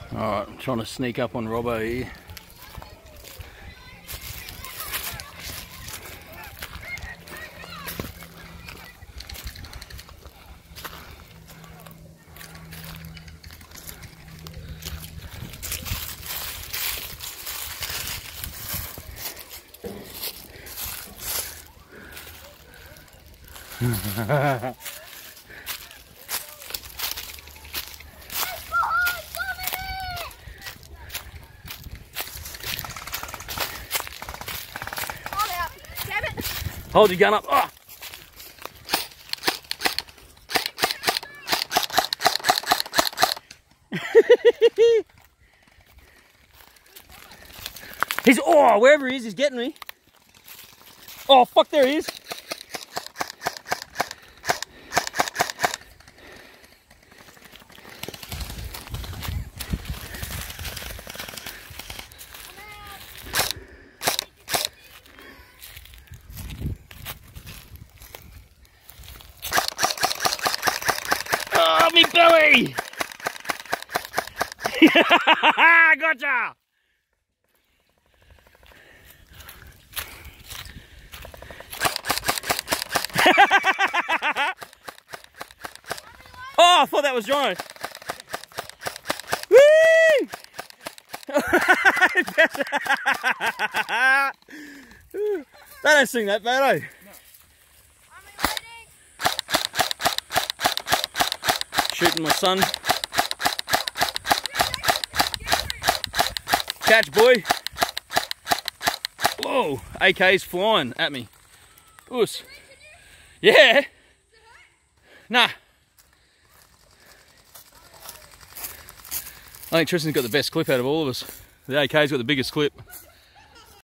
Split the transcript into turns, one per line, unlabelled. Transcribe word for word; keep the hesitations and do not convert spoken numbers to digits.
Alright, I'm trying to sneak up on Robbo here. Hold your gun up. Oh. He's, oh, wherever he is, he's getting me. Oh, fuck, there he is. Oh, me belly! Gotcha! Oh, I thought that was John. Whee! They don't sing that bad, eh? Shooting my son. Catch, boy. Whoa, A K's flying at me. Oos. Yeah. Nah. I think Tristan's got the best clip out of all of us. The A K's got the biggest clip.